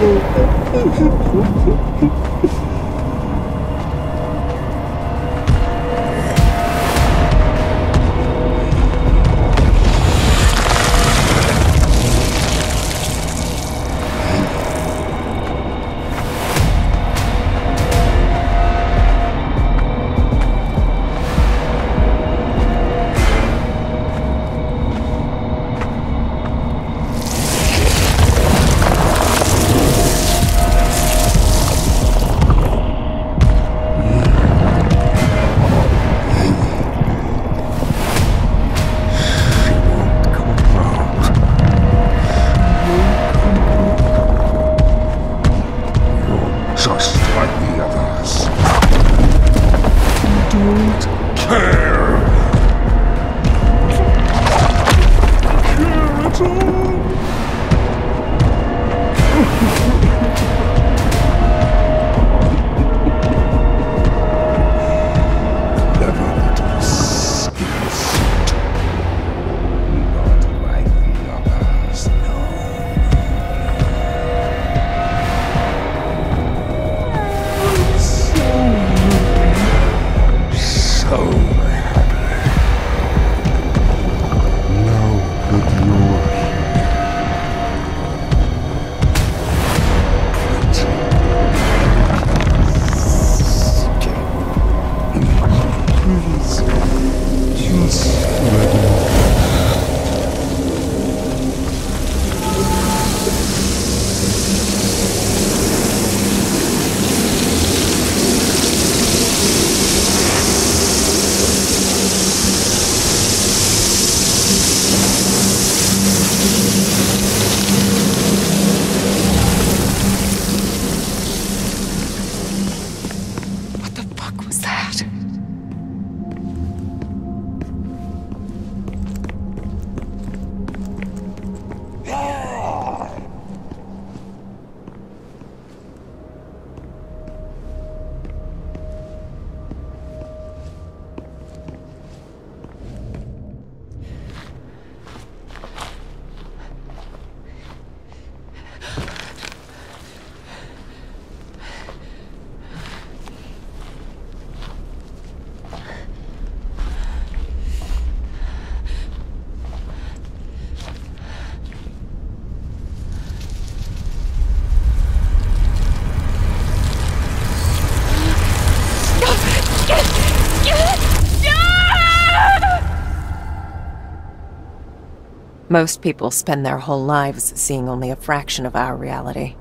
Most people spend their whole lives seeing only a fraction of our reality.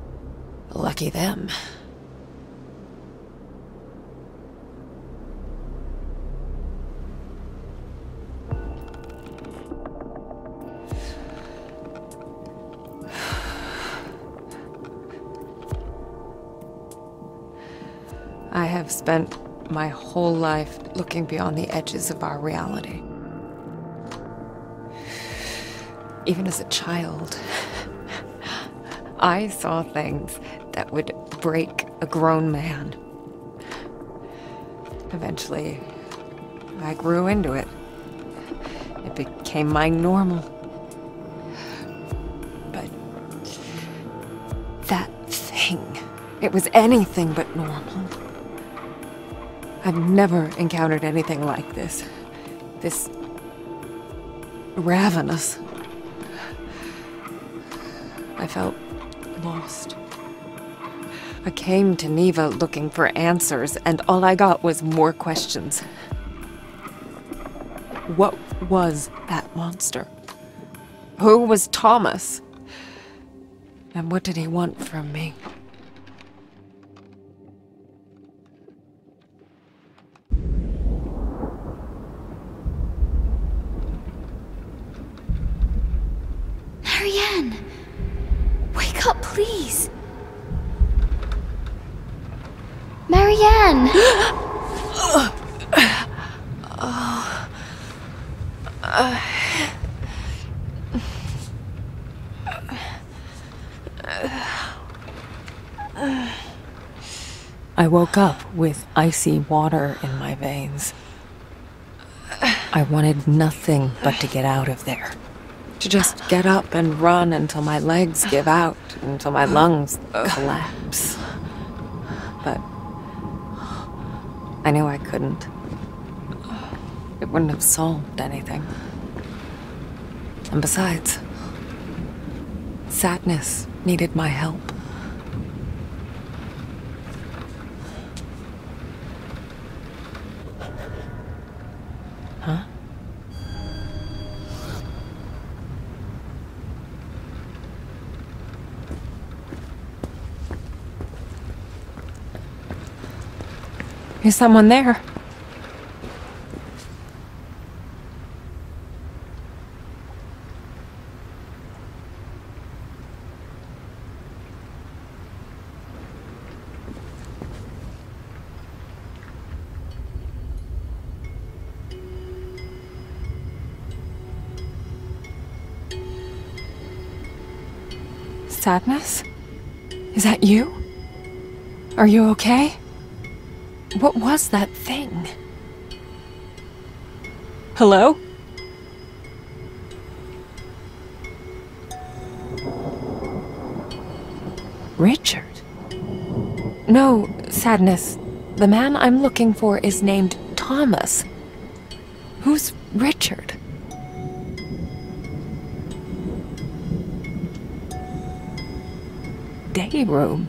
Lucky them. I have spent my whole life looking beyond the edges of our reality. Even as a child, I saw things that would break a grown man. Eventually, I grew into it. It became my normal. But that thing, it was anything but normal. I've never encountered anything like this. This ravenous. I felt lost. I came to Neva looking for answers, and all I got was more questions. What was that monster? Who was Thomas? And what did he want from me? Marianne! Wake up, please! Marianne! I woke up with icy water in my veins. I wanted nothing but to get out of there. To just get up and run until my legs give out, until my lungs collapse. But I knew I couldn't. It wouldn't have solved anything. And besides, sadness needed my help. Huh? Is someone there? Sadness? Is that you? Are you okay? What was that thing? Hello? Richard? No, Sadness. The man I'm looking for is named Thomas. Who's Richard? Day room.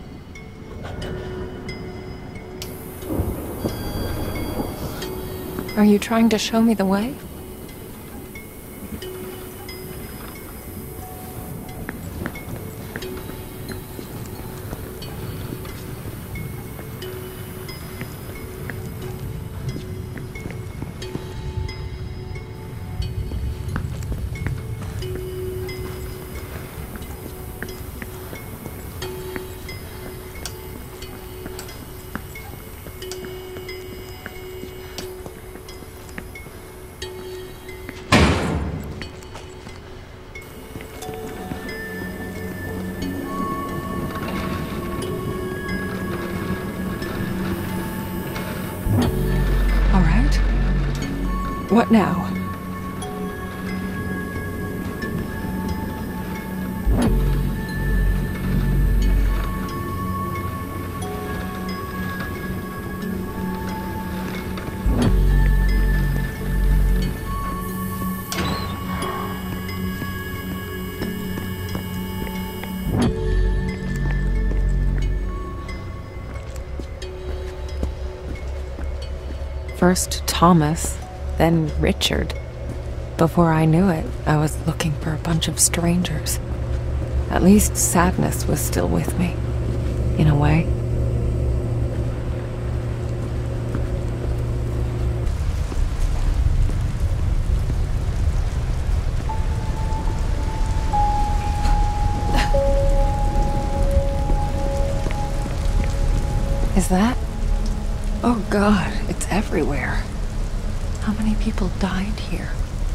Are you trying to show me the way? What now? First Thomas, then Richard. Before I knew it, I was looking for a bunch of strangers. At least Sadness was still with me, in a way. Is that? Oh God, it's everywhere. How many people died here?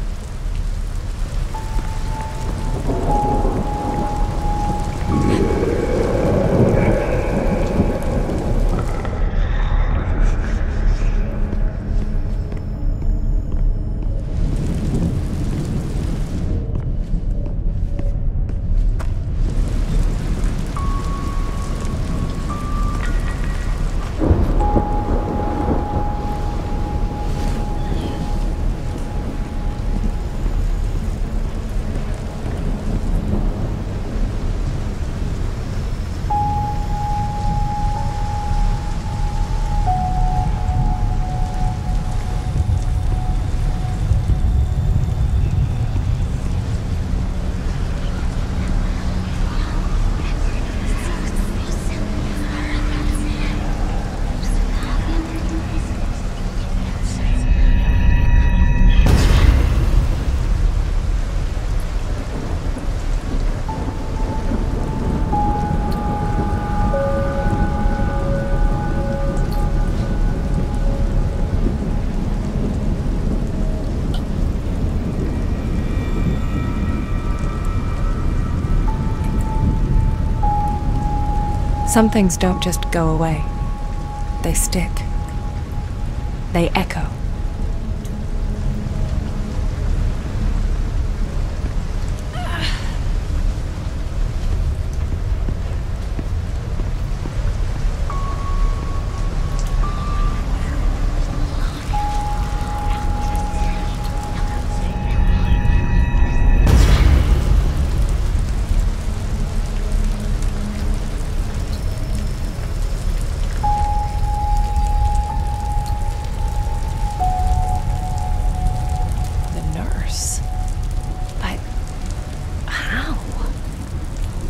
Some things don't just go away. They stick. They echo.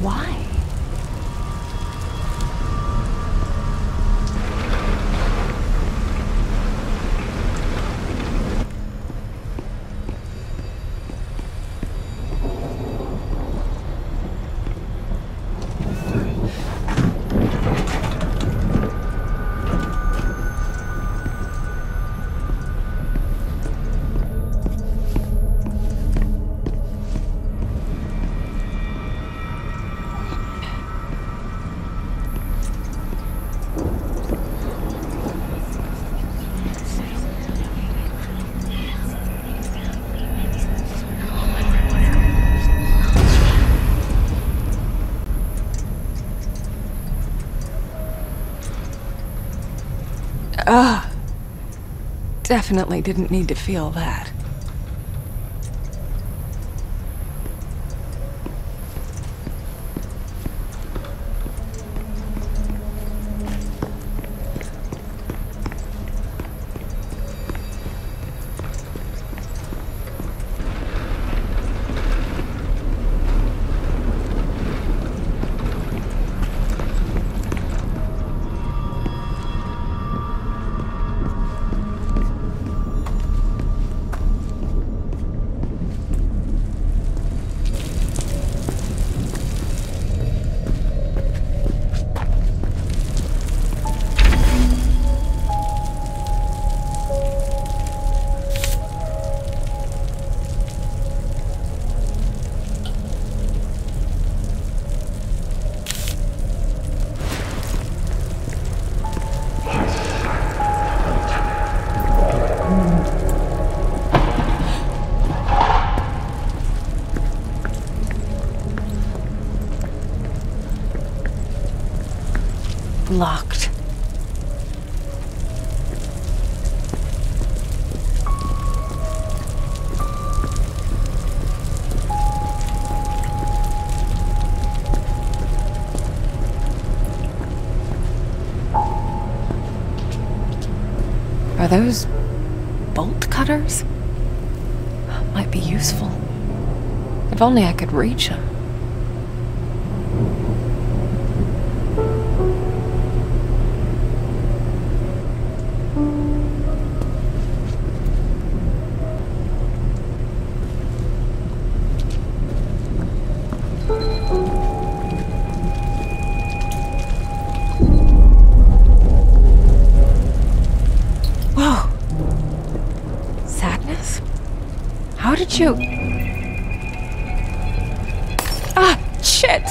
Why? Ugh. Definitely didn't need to feel that. Locked. Are those bolt cutters? Might be useful. If only I could reach them. How did you... Ah, shit!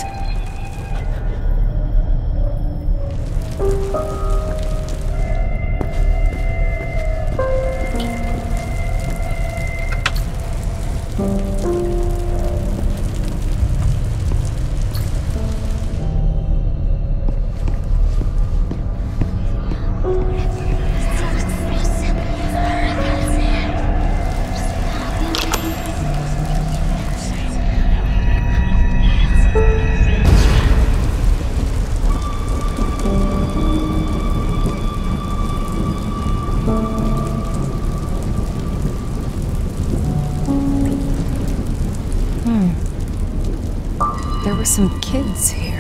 There were some kids here.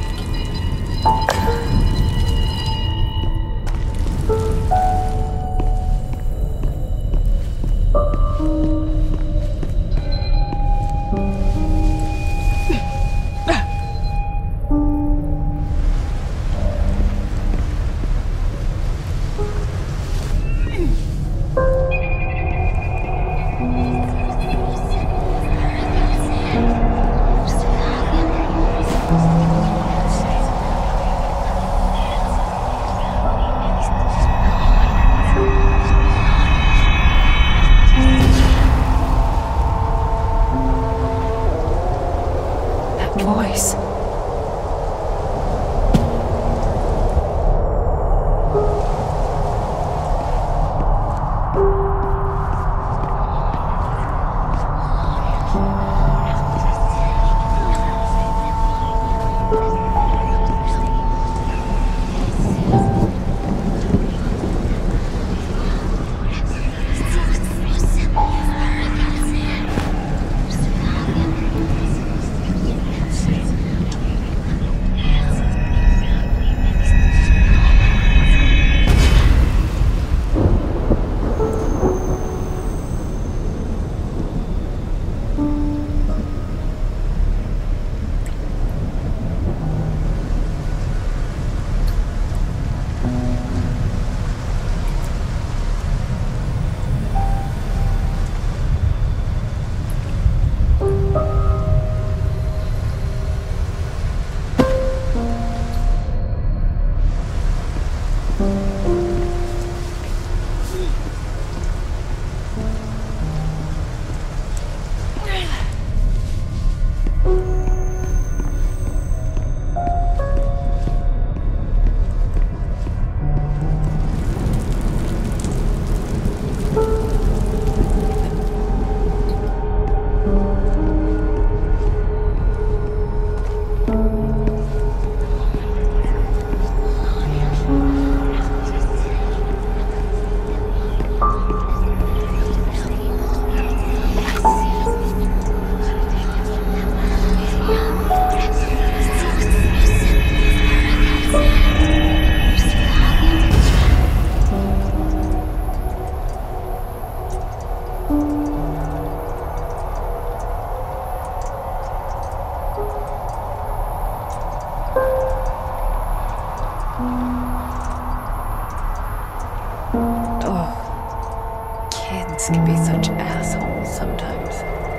Voice. Oh, kids can be such assholes sometimes.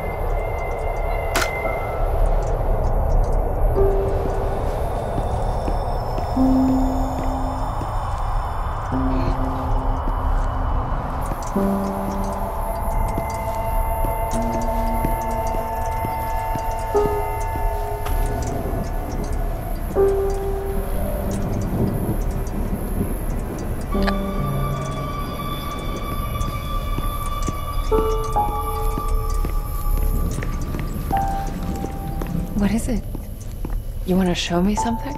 What is it? You want to show me something?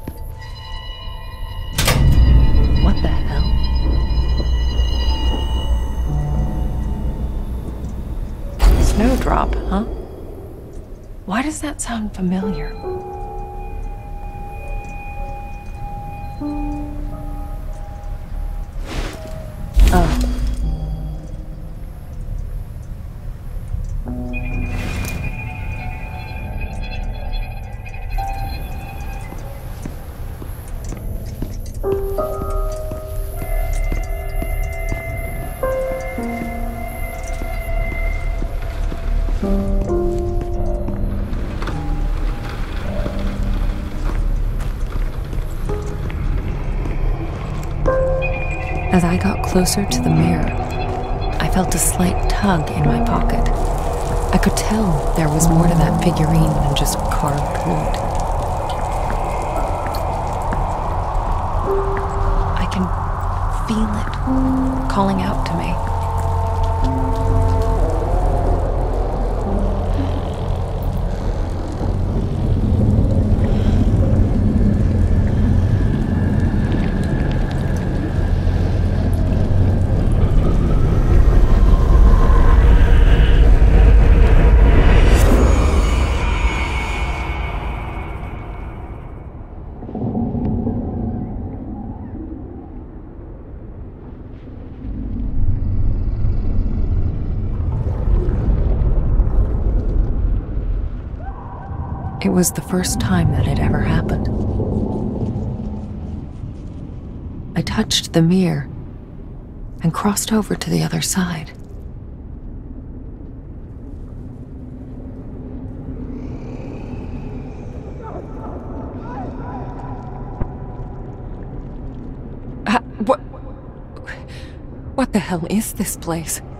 What the hell? Snowdrop, huh? Why does that sound familiar? Oh. As I got closer to the mirror, I felt a slight tug in my pocket. I could tell there was more to that figurine than just carved wood. I can feel it calling out to me. It was the first time that had ever happened. I touched the mirror and crossed over to the other side. What the hell is this place?